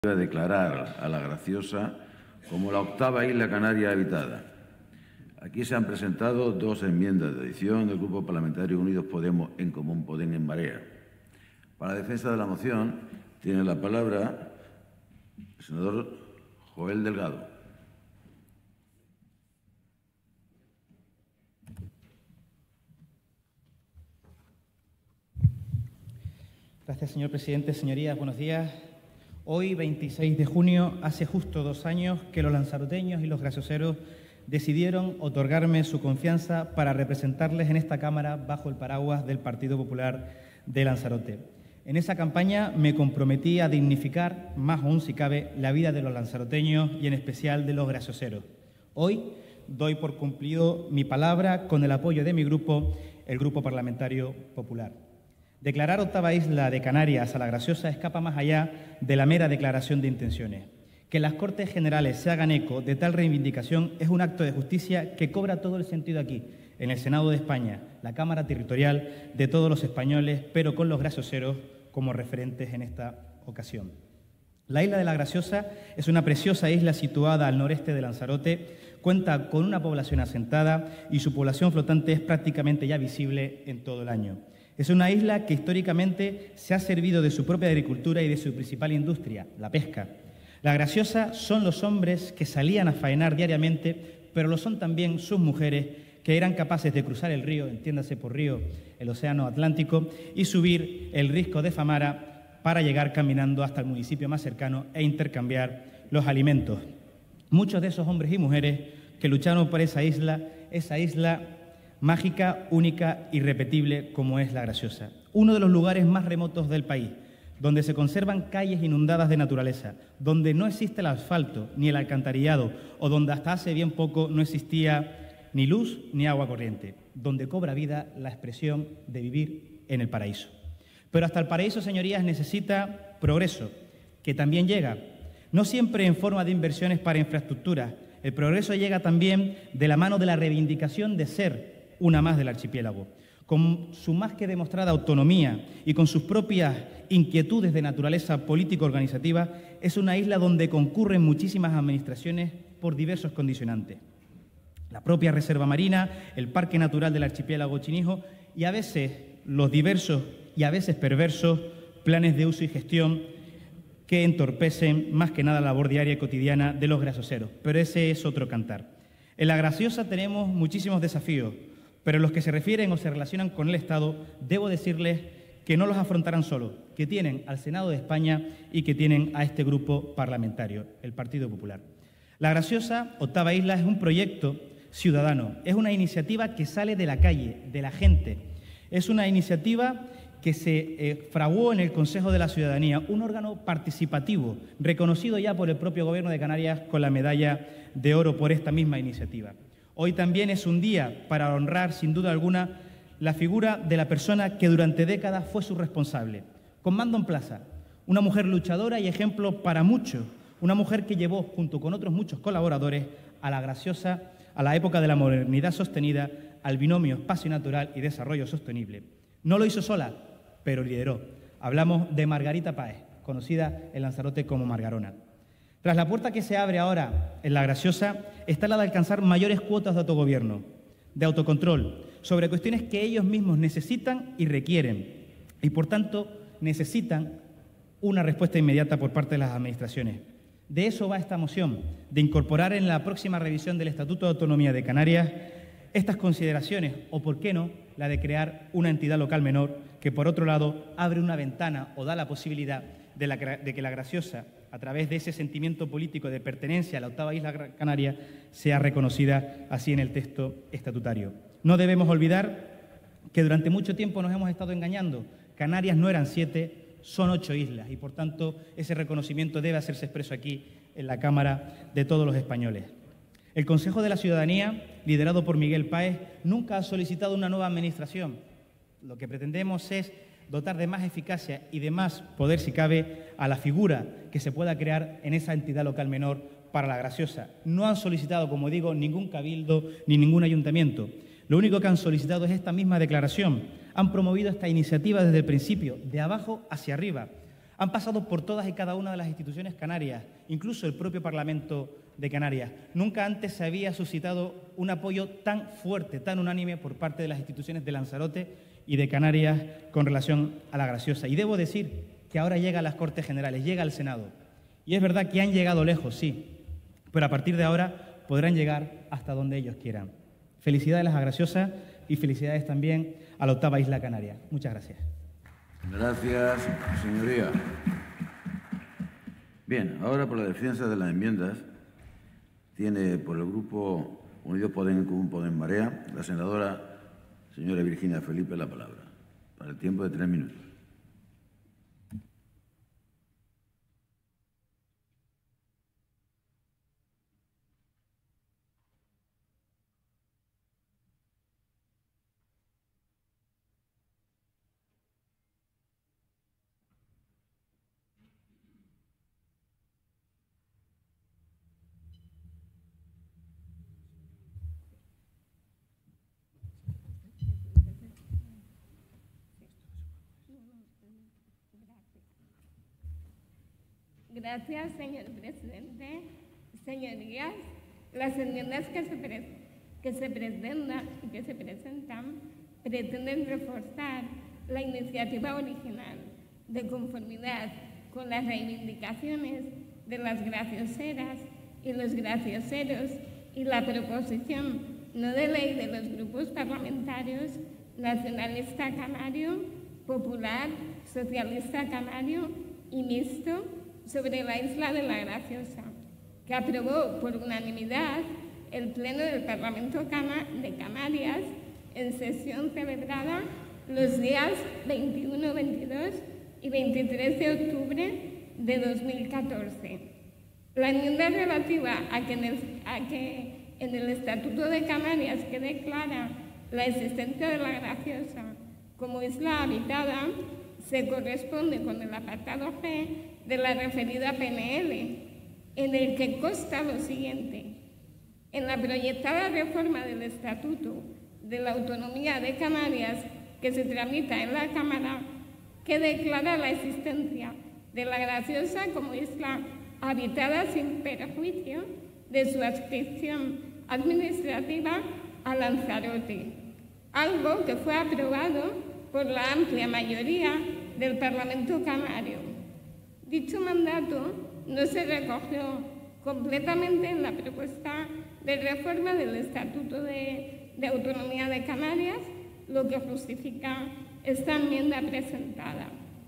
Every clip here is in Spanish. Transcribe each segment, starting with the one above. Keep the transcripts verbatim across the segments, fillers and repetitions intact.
a declarar a La Graciosa como la octava isla canaria habitada. Aquí se han presentado dos enmiendas de adición del Grupo Parlamentario Unidos Podemos en Común Podem en Marea. Para la defensa de la moción tiene la palabra el senador Joel Delgado. Gracias, señor presidente. Señorías, buenos días. Hoy, veintiséis de junio, hace justo dos años que los lanzaroteños y los gracioseros decidieron otorgarme su confianza para representarles en esta Cámara bajo el paraguas del Partido Popular de Lanzarote. En esa campaña me comprometí a dignificar, más aún si cabe, la vida de los lanzaroteños y en especial de los gracioseros. Hoy doy por cumplido mi palabra con el apoyo de mi grupo, el Grupo Parlamentario Popular. Declarar octava isla de Canarias a La Graciosa escapa más allá de la mera declaración de intenciones. Que las Cortes Generales se hagan eco de tal reivindicación es un acto de justicia que cobra todo el sentido aquí, en el Senado de España, la Cámara Territorial de todos los españoles, pero con los gracioseros como referentes en esta ocasión. La isla de La Graciosa es una preciosa isla situada al noreste de Lanzarote, cuenta con una población asentada y su población flotante es prácticamente ya visible en todo el año. Es una isla que históricamente se ha servido de su propia agricultura y de su principal industria, la pesca. La Graciosa son los hombres que salían a faenar diariamente, pero lo son también sus mujeres que eran capaces de cruzar el río, entiéndase por río, el océano Atlántico, y subir el risco de Famara para llegar caminando hasta el municipio más cercano e intercambiar los alimentos. Muchos de esos hombres y mujeres que lucharon por esa isla, esa isla mágica, única, irrepetible como es La Graciosa. Uno de los lugares más remotos del país, donde se conservan calles inundadas de naturaleza, donde no existe el asfalto ni el alcantarillado o donde hasta hace bien poco no existía ni luz ni agua corriente, donde cobra vida la expresión de vivir en el paraíso. Pero hasta el paraíso, señorías, necesita progreso, que también llega, no siempre en forma de inversiones para infraestructuras. El progreso llega también de la mano de la reivindicación de ser una más del archipiélago. Con su más que demostrada autonomía y con sus propias inquietudes de naturaleza político-organizativa, es una isla donde concurren muchísimas administraciones por diversos condicionantes. La propia Reserva Marina, el Parque Natural del Archipiélago Chinijo y a veces los diversos y a veces perversos planes de uso y gestión que entorpecen más que nada la labor diaria y cotidiana de los gracioseros. Pero ese es otro cantar. En La Graciosa tenemos muchísimos desafíos, pero los que se refieren o se relacionan con el Estado, debo decirles que no los afrontarán solos, que tienen al Senado de España y que tienen a este grupo parlamentario, el Partido Popular. La Graciosa, octava isla, es un proyecto ciudadano, es una iniciativa que sale de la calle, de la gente. Es una iniciativa que se eh, fraguó en el Consejo de la Ciudadanía, un órgano participativo, reconocido ya por el propio Gobierno de Canarias con la medalla de oro por esta misma iniciativa. Hoy también es un día para honrar, sin duda alguna, la figura de la persona que durante décadas fue su responsable. Con mando en plaza, una mujer luchadora y ejemplo para muchos, una mujer que llevó, junto con otros muchos colaboradores, a La Graciosa, a la época de la modernidad sostenida, al binomio espacio natural y desarrollo sostenible. No lo hizo sola, pero lideró. Hablamos de Margarita Páez, conocida en Lanzarote como Margarona. Tras la puerta que se abre ahora en La Graciosa está la de alcanzar mayores cuotas de autogobierno, de autocontrol, sobre cuestiones que ellos mismos necesitan y requieren, y por tanto necesitan una respuesta inmediata por parte de las administraciones. De eso va esta moción, de incorporar en la próxima revisión del Estatuto de Autonomía de Canarias estas consideraciones, o por qué no, la de crear una entidad local menor que, por otro lado, abre una ventana o da la posibilidad de, la, de que La Graciosa, a través de ese sentimiento político de pertenencia a la octava isla canaria, sea reconocida así en el texto estatutario. No debemos olvidar que durante mucho tiempo nos hemos estado engañando. Canarias no eran siete, son ocho islas y, por tanto, ese reconocimiento debe hacerse expreso aquí en la Cámara de todos los españoles. El Consejo de la Ciudadanía, liderado por Miguel Páez, nunca ha solicitado una nueva administración. Lo que pretendemos es dotar de más eficacia y de más poder, si cabe, a la figura que se pueda crear en esa entidad local menor para La Graciosa. No han solicitado, como digo, ningún cabildo ni ningún ayuntamiento. Lo único que han solicitado es esta misma declaración. Han promovido esta iniciativa desde el principio, de abajo hacia arriba. Han pasado por todas y cada una de las instituciones canarias, incluso el propio Parlamento de Canarias. Nunca antes se había suscitado un apoyo tan fuerte, tan unánime por parte de las instituciones de Lanzarote y de Canarias con relación a la Graciosa. Y debo decir que ahora llega a las Cortes Generales, llega al Senado. Y es verdad que han llegado lejos, sí, pero a partir de ahora podrán llegar hasta donde ellos quieran. Felicidades a la Graciosa y felicidades también a la octava isla canaria. Muchas gracias. Gracias, señoría. Bien, ahora por la defensa de las enmiendas tiene por el Grupo Unidos Podemos en Común Podem Marea la senadora señora Virginia Felipe la palabra, para el tiempo de tres minutos. Gracias, señor presidente. Señorías, las enmiendas que se, pre que se presentan y que se presentan pretenden reforzar la iniciativa original de conformidad con las reivindicaciones de las gracioseras y los gracioseros y la proposición no de ley de los grupos parlamentarios Nacionalista Canario, Popular, Socialista Canario y Mixto sobre la isla de la Graciosa, que aprobó por unanimidad el Pleno del Parlamento Cana de Canarias en sesión celebrada los días veintiuno, veintidós y veintitrés de octubre de dos mil catorce. La enmienda relativa a que en el, a que en el Estatuto de Canarias que declara la existencia de la Graciosa como isla habitada se corresponde con el apartado G de la referida P N L, en el que consta lo siguiente. En la proyectada reforma del Estatuto de la Autonomía de Canarias que se tramita en la Cámara, que declara la existencia de la Graciosa como isla habitada sin perjuicio de su adscripción administrativa a Lanzarote, algo que fue aprobado por la amplia mayoría del Parlamento Canario. Dicho mandato no se recogió completamente en la propuesta de reforma del Estatuto de, de Autonomía de Canarias, lo que justifica esta enmienda presentada.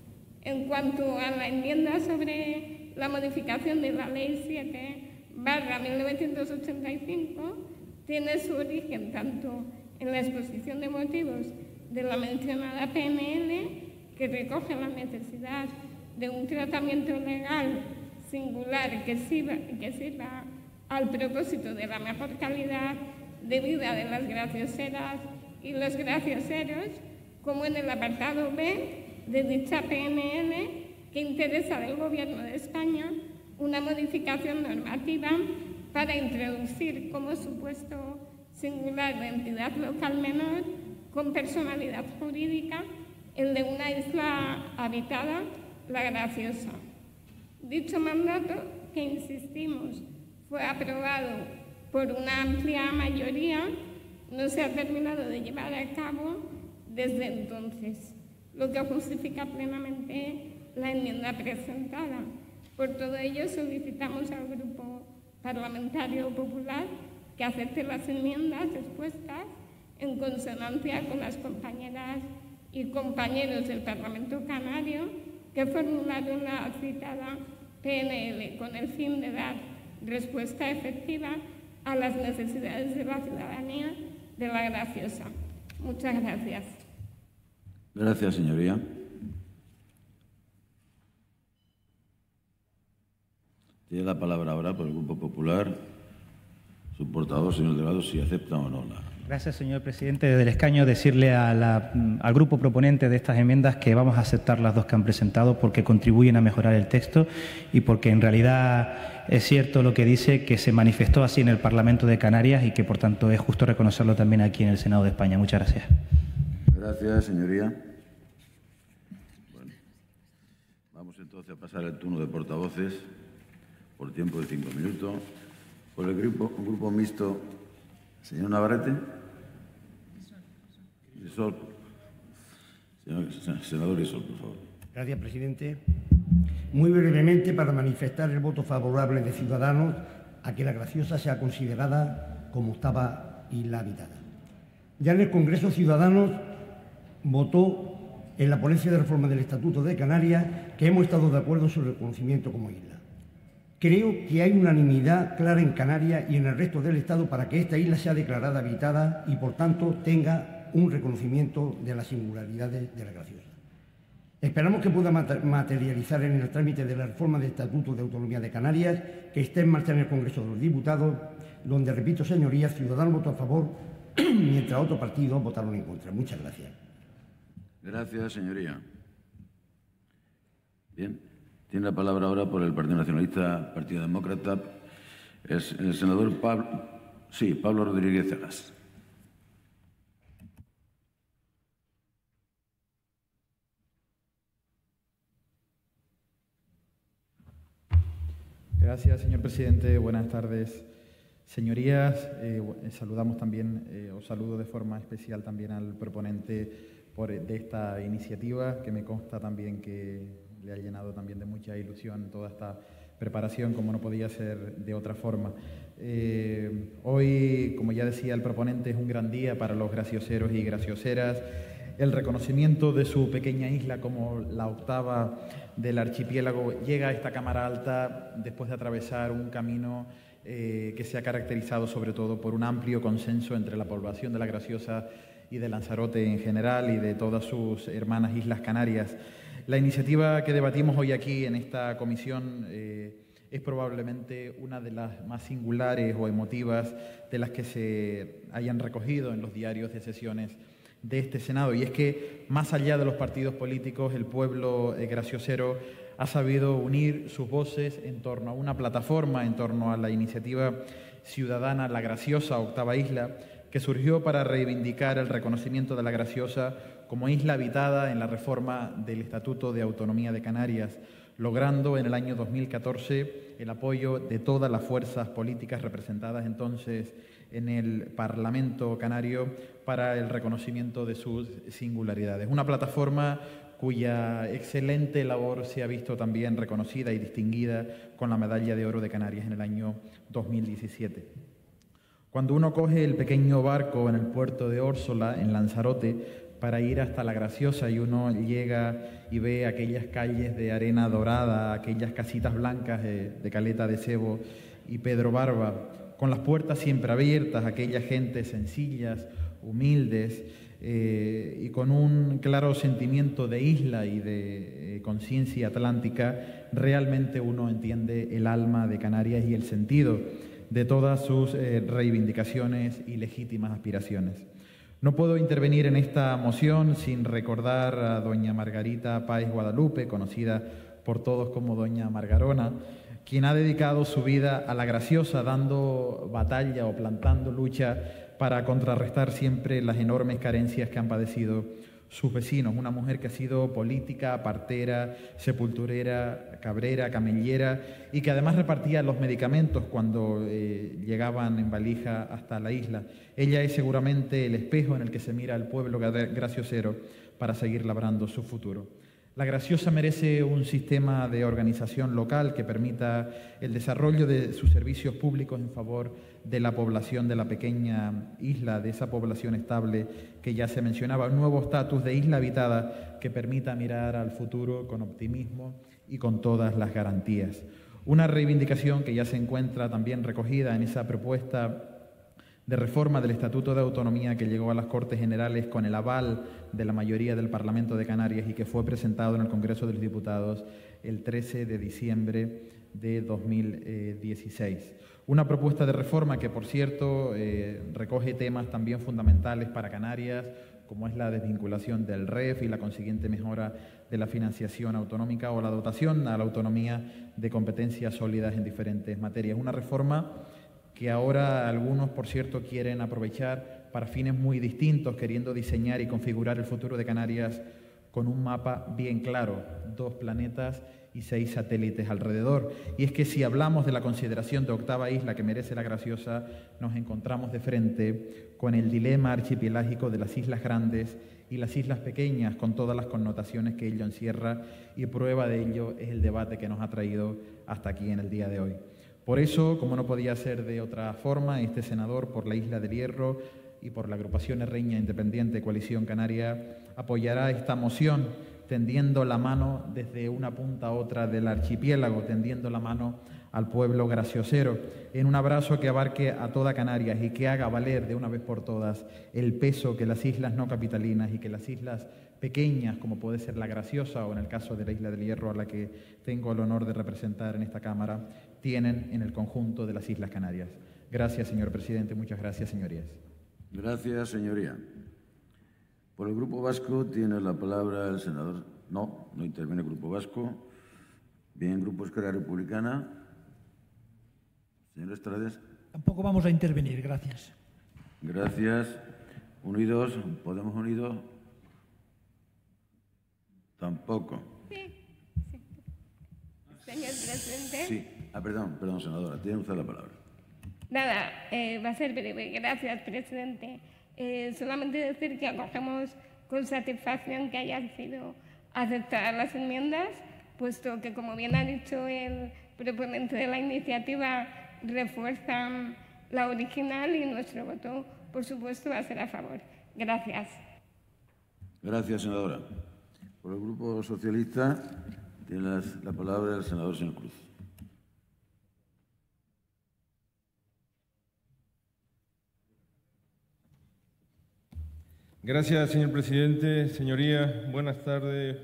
En cuanto a la enmienda sobre la modificación de la Ley siete barra mil novecientos ochenta y cinco, tiene su origen tanto en la exposición de motivos de la mencionada P N L, que recoge la necesidad de un tratamiento legal singular que sirva, que sirva al propósito de la mejor calidad de vida de las gracioseras y los gracioseros, como en el apartado B de dicha P N L, que interesa del Gobierno de España una modificación normativa para introducir como supuesto singular de entidad local menor con personalidad jurídica el de una isla habitada, la Graciosa. Dicho mandato, que insistimos, fue aprobado por una amplia mayoría, no se ha terminado de llevar a cabo desde entonces, lo que justifica plenamente la enmienda presentada. Por todo ello, solicitamos al Grupo Parlamentario Popular que acepte las enmiendas expuestas en consonancia con las compañeras y compañeros del Parlamento Canario que formularon la citada P N L con el fin de dar respuesta efectiva a las necesidades de la ciudadanía de la Graciosa. Muchas gracias. Gracias, señoría. Tiene la palabra ahora por el Grupo Popular su portavoz, señor Delgado, si acepta o no la... Gracias, señor presidente. Desde el escaño decirle a la, al grupo proponente de estas enmiendas que vamos a aceptar las dos que han presentado porque contribuyen a mejorar el texto y porque en realidad es cierto lo que dice, que se manifestó así en el Parlamento de Canarias y que por tanto es justo reconocerlo también aquí en el Senado de España. Muchas gracias. Gracias, señoría. Bueno, vamos entonces. entonces a pasar el turno de portavoces por tiempo de cinco minutos. Por el grupo, un grupo mixto, señor Navarrete. Isol. Señor senador Isol, por favor. Gracias, presidente. Muy brevemente, para manifestar el voto favorable de Ciudadanos a que La Graciosa sea considerada como octava isla habitada. Ya en el Congreso, Ciudadanos votó en la ponencia de reforma del Estatuto de Canarias que hemos estado de acuerdo en su reconocimiento como isla. Creo que hay unanimidad clara en Canarias y en el resto del Estado para que esta isla sea declarada habitada y, por tanto, tenga un reconocimiento de las singularidades de La Graciosa. Esperamos que pueda materializar en el trámite de la reforma del Estatuto de Autonomía de Canarias, que está en marcha en el Congreso de los Diputados, donde, repito, señorías, Ciudadanos votó a favor, mientras otros partidos votaron en contra. Muchas gracias. Gracias, señoría. Bien. Tiene la palabra ahora por el Partido Nacionalista, Partido Demócrata, el, el senador Pablo, sí, Pablo Rodríguez Cegas. Gracias, señor presidente. Buenas tardes, señorías. Eh, saludamos también, eh, os saludo de forma especial también al proponente por, de esta iniciativa, que me consta también que le ha llenado también de mucha ilusión toda esta preparación, como no podía ser de otra forma. Eh, hoy, como ya decía el proponente, es un gran día para los gracioseros y gracioseras. El reconocimiento de su pequeña isla como la octava del archipiélago llega a esta Cámara Alta después de atravesar un camino eh, que se ha caracterizado sobre todo por un amplio consenso entre la población de La Graciosa y de Lanzarote en general y de todas sus hermanas Islas Canarias. La iniciativa que debatimos hoy aquí en esta comisión eh, es probablemente una de las más singulares o emotivas de las que se hayan recogido en los diarios de sesiones de este Senado. Y es que, más allá de los partidos políticos, el pueblo eh, graciosero ha sabido unir sus voces en torno a una plataforma, en torno a la iniciativa ciudadana La Graciosa, Octava Isla, que surgió para reivindicar el reconocimiento de La Graciosa como isla habitada en la reforma del Estatuto de Autonomía de Canarias, logrando en el año dos mil catorce el apoyo de todas las fuerzas políticas representadas entonces en el Parlamento canario para el reconocimiento de sus singularidades. Una plataforma cuya excelente labor se ha visto también reconocida y distinguida con la Medalla de Oro de Canarias en el año dos mil diecisiete. Cuando uno coge el pequeño barco en el puerto de Órsola, en Lanzarote, para ir hasta La Graciosa, y uno llega y ve aquellas calles de arena dorada, aquellas casitas blancas de, de Caleta de Sebo y Pedro Barba, con las puertas siempre abiertas, aquella gente sencillas, humildes, eh, y con un claro sentimiento de isla y de eh, conciencia atlántica, realmente uno entiende el alma de Canarias y el sentido de todas sus eh, reivindicaciones y legítimas aspiraciones. No puedo intervenir en esta moción sin recordar a doña Margarita Páez Guadalupe, conocida por todos como doña Margarona, quien ha dedicado su vida a La Graciosa, dando batalla o plantando lucha para contrarrestar siempre las enormes carencias que han padecido sus vecinos. Una mujer que ha sido política, partera, sepulturera, cabrera, camellera, y que además repartía los medicamentos cuando eh, llegaban en valija hasta la isla. Ella es seguramente el espejo en el que se mira el pueblo graciosero para seguir labrando su futuro. La Graciosa merece un sistema de organización local que permita el desarrollo de sus servicios públicos en favor de la población de la pequeña isla, de esa población estable que ya se mencionaba, un nuevo estatus de isla habitada que permita mirar al futuro con optimismo y con todas las garantías. Una reivindicación que ya se encuentra también recogida en esa propuesta de reforma del Estatuto de Autonomía que llegó a las Cortes Generales con el aval de la mayoría del Parlamento de Canarias y que fue presentado en el Congreso de los Diputados el trece de diciembre de dos mil dieciséis. Una propuesta de reforma que, por cierto, eh, recoge temas también fundamentales para Canarias, como es la desvinculación del R E F y la consiguiente mejora de la financiación autonómica o la dotación a la autonomía de competencias sólidas en diferentes materias. Una reforma que ahora algunos, por cierto, quieren aprovechar para fines muy distintos, queriendo diseñar y configurar el futuro de Canarias con un mapa bien claro, dos planetas y seis satélites alrededor. Y es que si hablamos de la consideración de octava isla que merece La Graciosa, nos encontramos de frente con el dilema archipelágico de las islas grandes y las islas pequeñas, con todas las connotaciones que ello encierra, y prueba de ello es el debate que nos ha traído hasta aquí en el día de hoy. Por eso, como no podía ser de otra forma, este senador por la Isla del Hierro y por la agrupación herreña independiente Coalición Canaria apoyará esta moción, tendiendo la mano desde una punta a otra del archipiélago, tendiendo la mano al pueblo graciosero, en un abrazo que abarque a toda Canarias y que haga valer de una vez por todas el peso que las islas no capitalinas y que las islas pequeñas, como puede ser La Graciosa o en el caso de la Isla del Hierro, a la que tengo el honor de representar en esta Cámara, tienen en el conjunto de las Islas Canarias. Gracias, señor presidente. Muchas gracias, señorías. Gracias, señoría. Por el Grupo Vasco tiene la palabra el senador. No, no interviene el Grupo Vasco. Bien, Grupo Esquerra Republicana. Señor Estrades. Tampoco vamos a intervenir, gracias. Gracias. Unidos, Podemos Unidos. Tampoco. Sí, sí. Señor presidente. Sí. Ah, perdón, perdón, senadora. Tiene usted la palabra. Nada, eh, va a ser breve. Gracias, presidente. Eh, solamente decir que acogemos con satisfacción que hayan sido aceptadas las enmiendas, puesto que, como bien ha dicho el proponente de la iniciativa, refuerzan la original y nuestro voto, por supuesto, va a ser a favor. Gracias. Gracias, senadora. Por el Grupo Socialista tiene las, la palabra el senador señor Cruz. Gracias, señor presidente. Señorías, buenas tardes.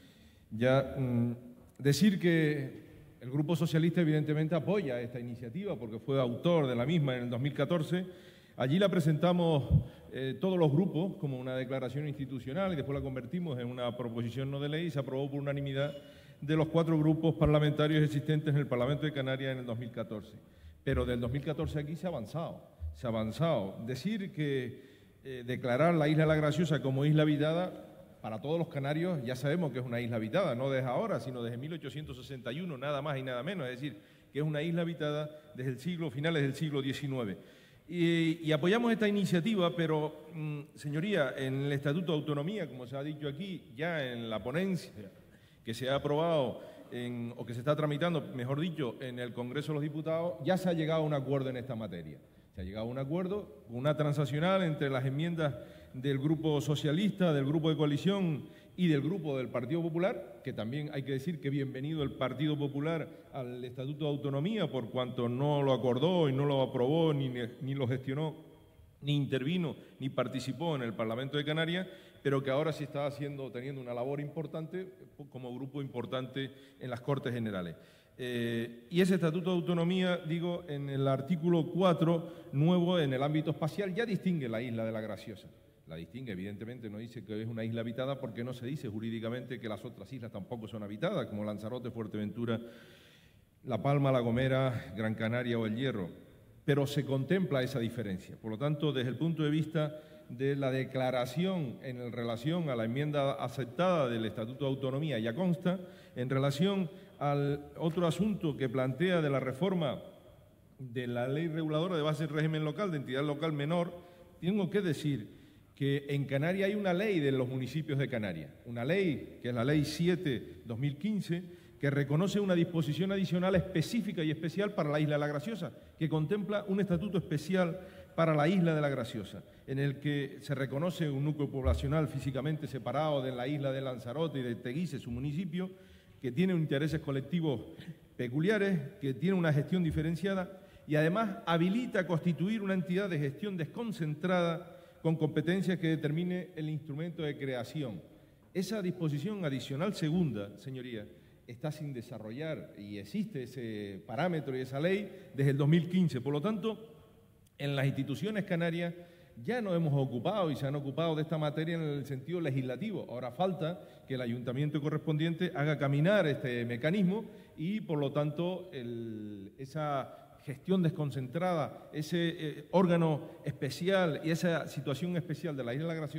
Ya mmm, decir que el Grupo Socialista evidentemente apoya esta iniciativa porque fue autor de la misma en el dos mil catorce. Allí la presentamos eh, todos los grupos como una declaración institucional y después la convertimos en una proposición no de ley y se aprobó por unanimidad de los cuatro grupos parlamentarios existentes en el Parlamento de Canarias en el dos mil catorce. Pero del dos mil catorce aquí se ha avanzado, se ha avanzado. Decir que eh, declarar la Isla La Graciosa como isla habitada, para todos los canarios ya sabemos que es una isla habitada, no desde ahora, sino desde mil ochocientos sesenta y uno, nada más y nada menos, es decir, que es una isla habitada desde el siglo, finales del siglo diecinueve. Y, y apoyamos esta iniciativa, pero, mmm, señoría, en el Estatuto de Autonomía, como se ha dicho aquí, ya en la ponencia que se ha aprobado, en, o que se está tramitando, mejor dicho, en el Congreso de los Diputados, ya se ha llegado a un acuerdo en esta materia. Se ha llegado a un acuerdo, una transaccional entre las enmiendas del Grupo Socialista, del Grupo de Coalición y del Grupo del Partido Popular, que también hay que decir que bienvenido el Partido Popular al Estatuto de Autonomía por cuanto no lo acordó y no lo aprobó, ni, ni lo gestionó, ni intervino, ni participó en el Parlamento de Canarias, pero que ahora sí está haciendo, teniendo una labor importante como grupo importante en las Cortes Generales. Eh, y ese Estatuto de Autonomía, digo, en el artículo cuatro, nuevo en el ámbito espacial, ya distingue la isla de La Graciosa. La distingue, evidentemente, no dice que es una isla habitada porque no se dice jurídicamente que las otras islas tampoco son habitadas, como Lanzarote, Fuerteventura, La Palma, La Gomera, Gran Canaria o El Hierro. Pero se contempla esa diferencia. Por lo tanto, desde el punto de vista de la declaración en relación a la enmienda aceptada del Estatuto de Autonomía, ya consta, en relación al otro asunto que plantea de la reforma de la Ley Reguladora de Base del Régimen Local, de Entidad Local Menor, tengo que decir que en Canarias hay una ley de los municipios de Canarias, una ley que es la Ley siete barra dos mil quince, que reconoce una disposición adicional específica y especial para la Isla de La Graciosa, que contempla un estatuto especial para la Isla de La Graciosa, en el que se reconoce un núcleo poblacional físicamente separado de la isla de Lanzarote y de Teguise, su municipio, que tiene intereses colectivos peculiares, que tiene una gestión diferenciada y además habilita a constituir una entidad de gestión desconcentrada con competencias que determine el instrumento de creación. Esa disposición adicional segunda, señoría, está sin desarrollar y existe ese parámetro y esa ley desde el dos mil quince. Por lo tanto, en las instituciones canarias ya nos hemos ocupado y se han ocupado de esta materia en el sentido legislativo. Ahora falta que el ayuntamiento correspondiente haga caminar este mecanismo y, por lo tanto, el, esa gestión desconcentrada, ese eh, órgano especial y esa situación especial de la Isla de La Graciosa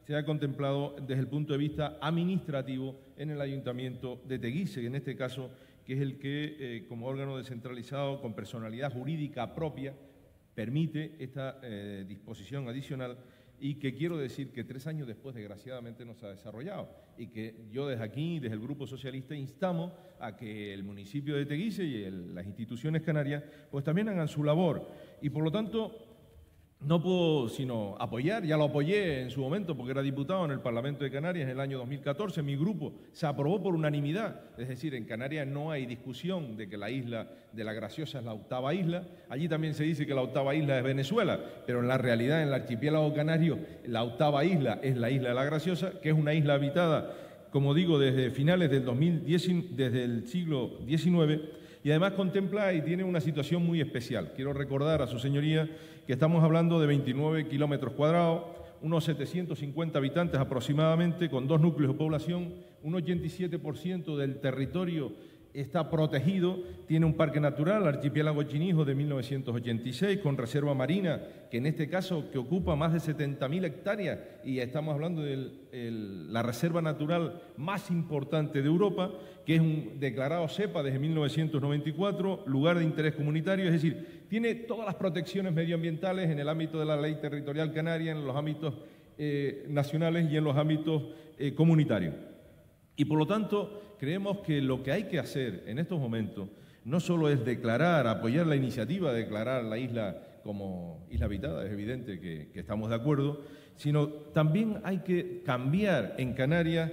se ha contemplado desde el punto de vista administrativo en el Ayuntamiento de Teguise, en este caso, que es el que, eh, como órgano descentralizado con personalidad jurídica propia, permite esta eh, disposición adicional y que quiero decir que tres años después, desgraciadamente, no se ha desarrollado y que yo desde aquí, desde el Grupo Socialista, instamos a que el municipio de Teguise y el, las instituciones canarias pues también hagan su labor y, por lo tanto, no puedo sino apoyar, ya lo apoyé en su momento porque era diputado en el Parlamento de Canarias en el año dos mil catorce, mi grupo se aprobó por unanimidad, es decir, en Canarias no hay discusión de que la isla de La Graciosa es la octava isla, allí también se dice que la octava isla es Venezuela, pero en la realidad en el archipiélago canario la octava isla es la isla de La Graciosa, que es una isla habitada, como digo, desde finales del dos mil diez, desde el siglo diecinueve, y además contempla y tiene una situación muy especial. Quiero recordar a su señoría que estamos hablando de veintinueve kilómetros cuadrados, unos setecientos cincuenta habitantes aproximadamente, con dos núcleos de población, un ochenta y siete por ciento del territorio está protegido, tiene un parque natural, Archipiélago Chinijo de mil novecientos ochenta y seis, con reserva marina, que en este caso que ocupa más de setenta mil hectáreas, y estamos hablando de la reserva natural más importante de Europa, que es un declarado CEPA desde mil novecientos noventa y cuatro, lugar de interés comunitario, es decir, tiene todas las protecciones medioambientales en el ámbito de la ley territorial canaria, en los ámbitos eh, nacionales y en los ámbitos eh, comunitarios. Y por lo tanto, creemos que lo que hay que hacer en estos momentos no solo es declarar, apoyar la iniciativa de declarar la isla como isla habitada, es evidente que, que estamos de acuerdo, sino también hay que cambiar en Canarias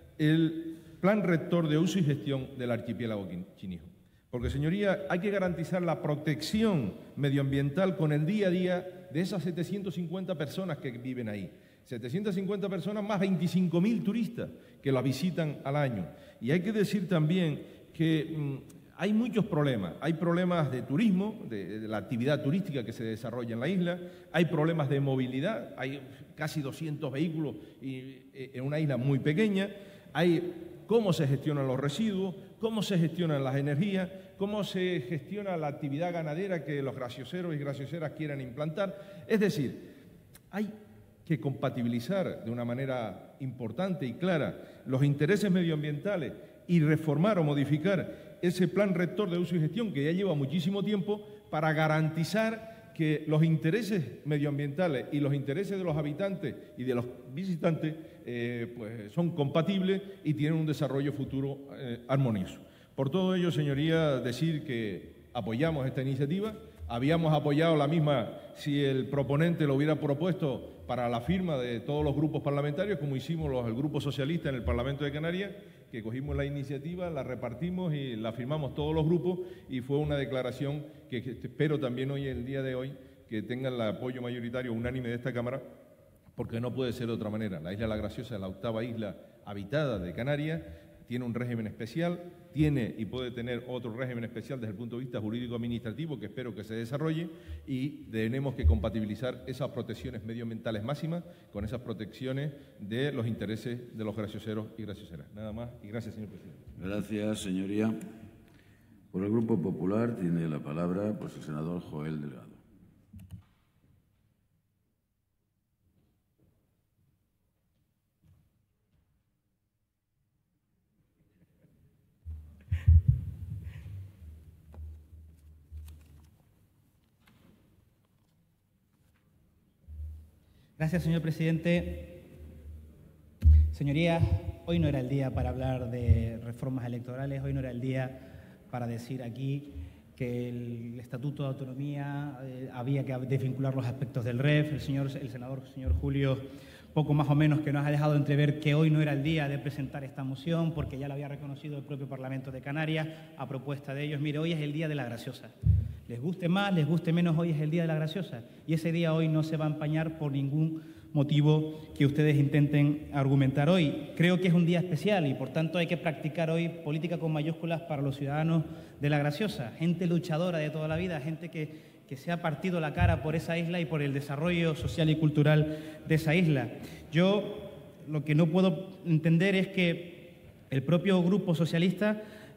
el plan rector de uso y gestión del archipiélago Chinijo. Porque, señoría, hay que garantizar la protección medioambiental con el día a día de esas setecientas cincuenta personas que viven ahí. setecientas cincuenta personas más veinticinco mil turistas que la visitan al año. Y hay que decir también que mmm, hay muchos problemas. Hay problemas de turismo, de, de la actividad turística que se desarrolla en la isla, hay problemas de movilidad, hay casi doscientos vehículos y, en una isla muy pequeña, hay cómo se gestionan los residuos, cómo se gestionan las energías, cómo se gestiona la actividad ganadera que los gracioseros y gracioseras quieran implantar. Es decir, hay que compatibilizar de una manera importante y clara los intereses medioambientales y reformar o modificar ese plan rector de uso y gestión que ya lleva muchísimo tiempo para garantizar que los intereses medioambientales y los intereses de los habitantes y de los visitantes eh, pues son compatibles y tienen un desarrollo futuro eh, armonioso. Por todo ello, señoría, decir que apoyamos esta iniciativa. Habíamos apoyado la misma si el proponente lo hubiera propuesto para la firma de todos los grupos parlamentarios, como hicimos los, el Grupo Socialista en el Parlamento de Canarias, que cogimos la iniciativa, la repartimos y la firmamos todos los grupos, y fue una declaración que, que espero también hoy, el día de hoy, que tenga el apoyo mayoritario unánime de esta Cámara, porque no puede ser de otra manera. La isla La Graciosa es la octava isla habitada de Canarias, tiene un régimen especial, tiene y puede tener otro régimen especial desde el punto de vista jurídico-administrativo que espero que se desarrolle, y tenemos que compatibilizar esas protecciones medioambientales máximas con esas protecciones de los intereses de los gracioseros y gracioseras. Nada más y gracias, señor presidente. Gracias, señoría. Por el Grupo Popular tiene la palabra pues, el senador Joel Delgado. Gracias, señor presidente. Señorías, hoy no era el día para hablar de reformas electorales, hoy no era el día para decir aquí que el Estatuto de Autonomía eh, había que desvincular los aspectos del R E F. El, señor, el senador señor Julio, poco más o menos que nos ha dejado entrever que hoy no era el día de presentar esta moción, porque ya lo había reconocido el propio Parlamento de Canarias a propuesta de ellos. Mire, hoy es el día de La Graciosa. Les guste más, les guste menos, hoy es el día de La Graciosa. Y ese día hoy no se va a empañar por ningún motivo que ustedes intenten argumentar hoy. Creo que es un día especial y, por tanto, hay que practicar hoy política con mayúsculas para los ciudadanos de La Graciosa. Gente luchadora de toda la vida, gente que, que se ha partido la cara por esa isla y por el desarrollo social y cultural de esa isla. Yo lo que no puedo entender es que el propio Grupo Socialista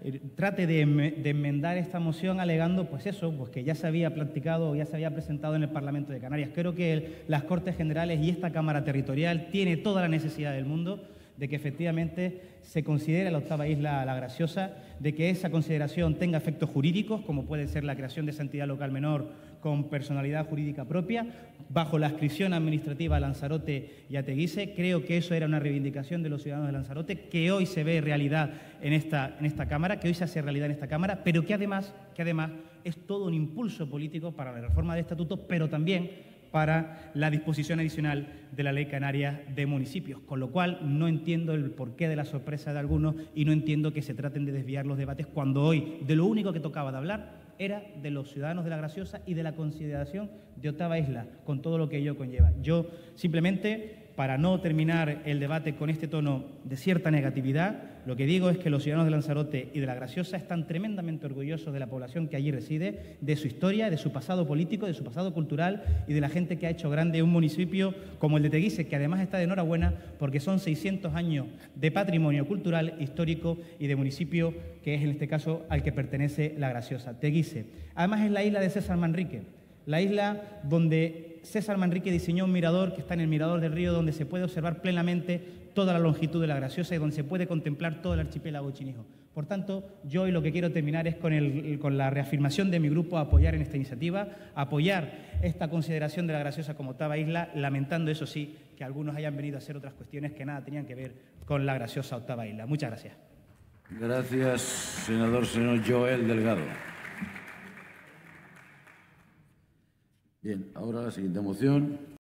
eh, trate de, de enmendar esta moción alegando, pues eso, pues que ya se había practicado o ya se había presentado en el Parlamento de Canarias. Creo que el, las Cortes Generales y esta Cámara Territorial tiene toda la necesidad del mundo de que efectivamente se considere la octava isla La Graciosa, de que esa consideración tenga efectos jurídicos, como puede ser la creación de esa entidad local menor con personalidad jurídica propia, bajo la adscripción administrativa a Lanzarote y a Teguise. Creo que eso era una reivindicación de los ciudadanos de Lanzarote, que hoy se ve realidad en esta, en esta Cámara, que hoy se hace realidad en esta Cámara, pero que además, que además es todo un impulso político para la reforma de estatutos, pero también para la disposición adicional de la Ley Canaria de Municipios, con lo cual no entiendo el porqué de la sorpresa de algunos y no entiendo que se traten de desviar los debates cuando hoy de lo único que tocaba de hablar era de los ciudadanos de La Graciosa y de la consideración de octava isla, con todo lo que ello conlleva. Yo simplemente, para no terminar el debate con este tono de cierta negatividad, lo que digo es que los ciudadanos de Lanzarote y de La Graciosa están tremendamente orgullosos de la población que allí reside, de su historia, de su pasado político, de su pasado cultural y de la gente que ha hecho grande un municipio como el de Teguise, que además está de enhorabuena porque son seiscientos años de patrimonio cultural, histórico y de municipio, que es en este caso al que pertenece La Graciosa, Teguise. Además es la isla de César Manrique, la isla donde César Manrique diseñó un mirador que está en el Mirador del Río, donde se puede observar plenamente toda la longitud de La Graciosa y donde se puede contemplar todo el archipiélago chinijo. Por tanto, yo hoy lo que quiero terminar es con, el, con la reafirmación de mi grupo a apoyar en esta iniciativa, apoyar esta consideración de La Graciosa como octava isla, lamentando, eso sí, que algunos hayan venido a hacer otras cuestiones que nada tenían que ver con La Graciosa octava isla. Muchas gracias. Gracias, senador, señor Joel Delgado. Bien, ahora la siguiente moción.